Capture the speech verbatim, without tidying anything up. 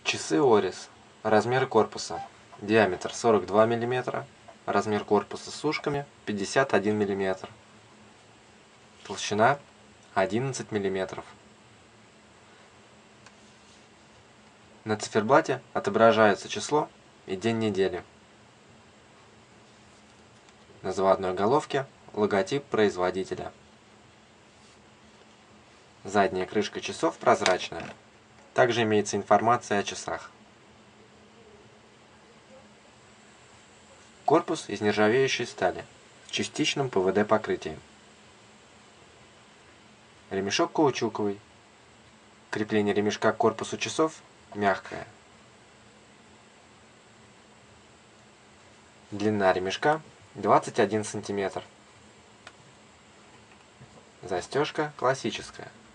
Часы Орис. Размер корпуса. Диаметр сорок два миллиметра. Размер корпуса с ушками пятьдесят один миллиметр. Толщина одиннадцать миллиметров. На циферблате отображается число и день недели. На заводной головке логотип производителя. Задняя крышка часов прозрачная. Также имеется информация о часах. Корпус из нержавеющей стали с частичным пэ вэ дэ покрытием. Ремешок каучуковый. Крепление ремешка к корпусу часов мягкое. Длина ремешка двадцать один сантиметр. Застежка классическая.